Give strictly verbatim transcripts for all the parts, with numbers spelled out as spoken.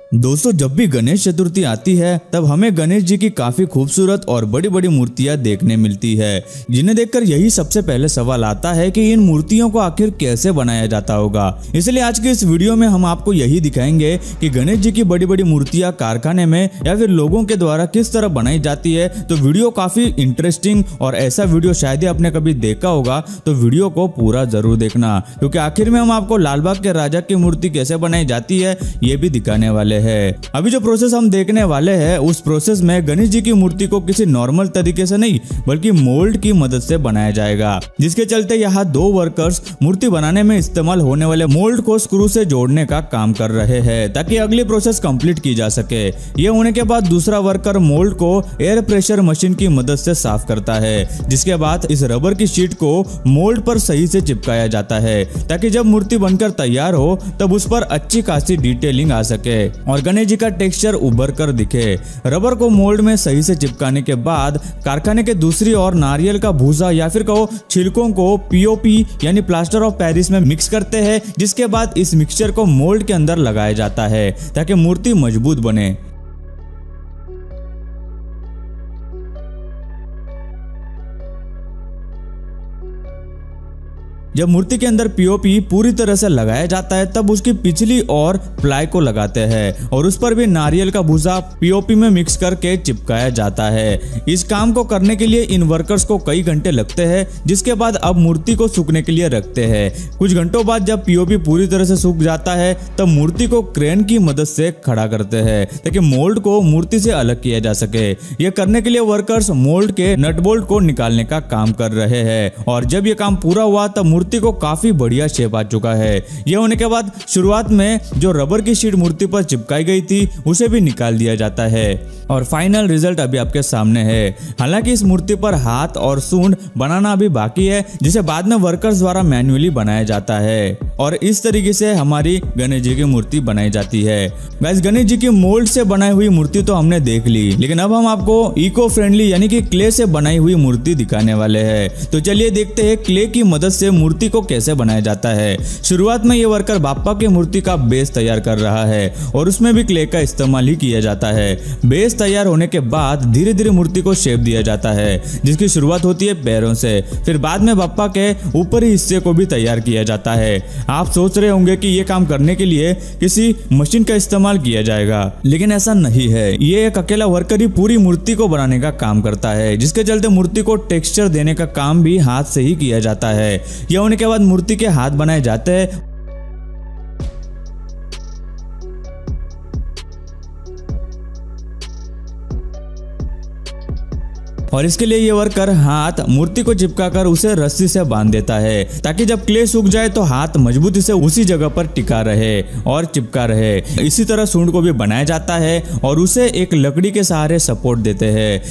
दोस्तों, जब भी गणेश चतुर्थी आती है तब हमें गणेश जी की काफी खूबसूरत और बड़ी बड़ी मूर्तियां देखने मिलती है, जिन्हें देखकर यही सबसे पहले सवाल आता है कि इन मूर्तियों को आखिर कैसे बनाया जाता होगा। इसलिए आज के इस वीडियो में हम आपको यही दिखाएंगे कि गणेश जी की बड़ी बड़ी मूर्तियां कारखाने में या फिर लोगों के द्वारा किस तरह बनाई जाती है। तो वीडियो काफी इंटरेस्टिंग और ऐसा वीडियो शायद ही आपने कभी देखा होगा, तो वीडियो को पूरा जरूर देखना, क्योंकि आखिर में हम आपको लाल बाग के राजा की मूर्ति कैसे बनाई जाती है ये भी दिखाने वाले है। अभी जो प्रोसेस हम देखने वाले हैं उस प्रोसेस में गणेश जी की मूर्ति को किसी नॉर्मल तरीके से नहीं बल्कि मोल्ड की मदद से बनाया जाएगा, जिसके चलते यहाँ दो वर्कर्स मूर्ति बनाने में इस्तेमाल होने वाले मोल्ड को स्क्रू से जोड़ने का काम कर रहे हैं ताकि अगली प्रोसेस कंप्लीट की जा सके। ये होने के बाद दूसरा वर्कर मोल्ड को एयर प्रेशर मशीन की मदद से साफ करता है, जिसके बाद इस रबर की शीट को मोल्ड पर सही से चिपकाया जाता है ताकि जब मूर्ति बनकर तैयार हो तब उस पर अच्छी खासी डिटेलिंग आ सके और गणेश जी का टेक्सचर उभर कर दिखे। रबर को मोल्ड में सही से चिपकाने के बाद कारखाने के दूसरी ओर नारियल का भूसा या फिर कहो छिलकों को पीओपी यानी प्लास्टर ऑफ पेरिस में मिक्स करते हैं, जिसके बाद इस मिक्सचर को मोल्ड के अंदर लगाया जाता है ताकि मूर्ति मजबूत बने। जब मूर्ति के अंदर पीओपी पूरी तरह से लगाया जाता है तब उसकी पिछली ओर प्लाई को लगाते हैं और उस पर भी नारियल का भूसा पीओपी में मिक्स करके चिपकाया जाता है। इस काम को करने के लिए इन वर्कर्स को कई घंटे लगते हैं, जिसके बाद अब मूर्ति को सूखने के लिए रखते हैं। कुछ घंटों बाद जब पीओपी पूरी तरह से सूख जाता है तब मूर्ति को क्रेन की मदद से खड़ा करते हैं ताकि मोल्ड को मूर्ति से अलग किया जा सके। यह करने के लिए वर्कर्स मोल्ड के नट बोल्ट को निकालने का काम कर रहे हैं और जब यह काम पूरा हुआ तब मूर्ति को काफी बढ़िया शेप आ चुका है। यह होने के बाद शुरुआत में जो रबर की शीट मूर्ति पर चिपकाई गई थी उसे भी निकाल दिया जाता है और फाइनल रिजल्ट अभी आपके सामने है। हालांकि इस मूर्ति पर हाथ और सूंड बनाना अभी बाकी है, जिसे बाद में वर्कर्स द्वारा मैन्युअली बनाया जाता है और इस तरीके से हमारी गणेश जी की मूर्ति बनाई जाती है। गाइस, गणेश जी की मोल्ड से बनाई हुई मूर्ति तो हमने देख ली, लेकिन अब हम आपको इको फ्रेंडली यानी कि क्ले से बनाई हुई मूर्ति दिखाने वाले हैं। तो चलिए देखते हैं क्ले की मदद से मूर्ति को कैसे बनाया जाता है। शुरुआत में ये वर्कर बाप्पा की मूर्ति का बेस तैयार कर रहा है और उसमें भी क्ले का इस्तेमाल ही किया जाता है। बेस तैयार होने के बाद धीरे धीरे मूर्ति को शेप दिया जाता है, जिसकी शुरुआत होती है पैरों से, फिर बाद में बाप्पा के ऊपरी हिस्से को भी तैयार किया जाता है। आप सोच रहे होंगे कि ये काम करने के लिए किसी मशीन का इस्तेमाल किया जाएगा, लेकिन ऐसा नहीं है। ये एक अकेला वर्कर ही पूरी मूर्ति को बनाने का काम करता है, जिसके चलते मूर्ति को टेक्सचर देने का काम भी हाथ से ही किया जाता है। यह होने के बाद मूर्ति के हाथ बनाए जाते हैं और इसके लिए ये वर्कर हाथ मूर्ति को चिपकाकर उसे रस्सी से बांध देता है ताकि जब क्ले सूख जाए तो हाथ मजबूती से उसी जगह पर टिका रहे और चिपका रहे। इसी तरह सूंड को भी बनाया जाता है और उसे एक लकड़ी के सहारे सपोर्ट देते हैं।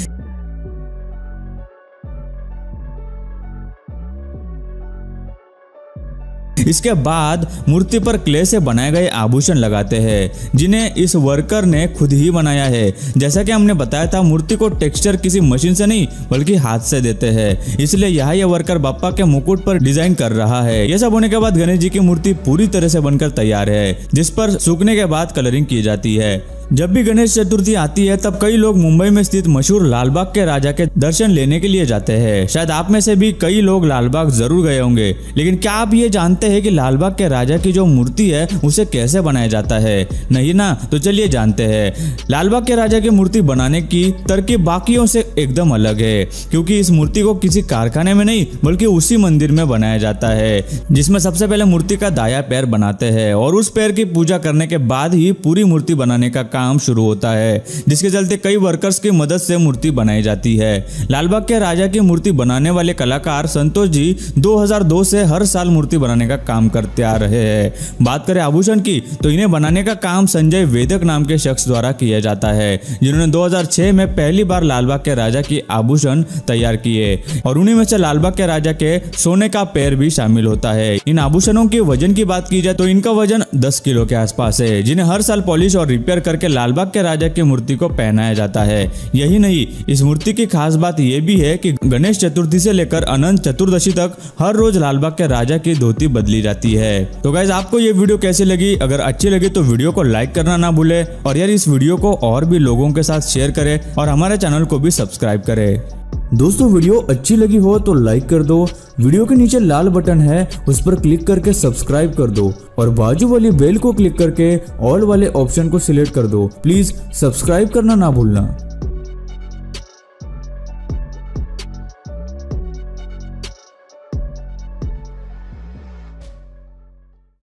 इसके बाद मूर्ति पर क्ले से बनाए गए आभूषण लगाते हैं, जिन्हें इस वर्कर ने खुद ही बनाया है। जैसा कि हमने बताया था, मूर्ति को टेक्सचर किसी मशीन से नहीं बल्कि हाथ से देते हैं, इसलिए यहाँ यह वर्कर बाप्पा के मुकुट पर डिजाइन कर रहा है। यह सब होने के बाद गणेश जी की मूर्ति पूरी तरह से बनकर तैयार है, जिस पर सूखने के बाद कलरिंग की जाती है। जब भी गणेश चतुर्थी आती है तब कई लोग मुंबई में स्थित मशहूर लाल बाग के राजा के दर्शन लेने के लिए जाते हैं। शायद आप में से भी कई लोग लाल बाग जरूर गए होंगे, लेकिन क्या आप ये जानते हैं कि लाल बाग के राजा की जो मूर्ति है उसे कैसे बनाया जाता है? नहीं ना? तो चलिए जानते हैं। लाल बाग के राजा की मूर्ति बनाने की तरकीब बाकियों से एकदम अलग है, क्योंकि इस मूर्ति को किसी कारखाने में नहीं बल्कि उसी मंदिर में बनाया जाता है, जिसमें सबसे पहले मूर्ति का दाया पैर बनाते हैं और उस पैर की पूजा करने के बाद ही पूरी मूर्ति बनाने का काम शुरू होता है, जिसके चलते कई वर्कर्स की मदद से मूर्ति बनाई जाती है। लालबाग के राजा की मूर्ति बनाने वाले कलाकार संतोष जी दो हज़ार दो से हर साल मूर्ति बनाने का काम करते आ रहे हैं। बात करें आभूषण की, तो इन्हें बनाने का काम संजय वेदक नाम के शख्स द्वारा किया जाता है, जिन्होंने दो हज़ार छह में पहली बार लालबाग के राजा की आभूषण तैयार किए और उन्हीं में से लालबाग के राजा के सोने का पैर भी शामिल होता है। इन आभूषणों के वजन की बात की जाए तो इनका वजन दस किलो के आसपास है, जिन्हें हर साल पॉलिश और रिपेयर करके करके लालबाग के राजा की मूर्ति को पहनाया जाता है। यही नहीं, इस मूर्ति की खास बात यह भी है कि गणेश चतुर्थी से लेकर अनंत चतुर्दशी तक हर रोज लालबाग के राजा की धोती बदली जाती है। तो गाइस, आपको ये वीडियो कैसी लगी? अगर अच्छी लगी तो वीडियो को लाइक करना ना भूले और यार इस वीडियो को और भी लोगों के साथ शेयर करें और हमारे चैनल को भी सब्सक्राइब करें। दोस्तों, वीडियो अच्छी लगी हो तो लाइक कर दो, वीडियो के नीचे लाल बटन है उस पर क्लिक करके सब्सक्राइब कर दो और बाजू वाली बेल को क्लिक करके ऑल वाले ऑप्शन को सिलेक्ट कर दो। प्लीज सब्सक्राइब करना ना भूलना।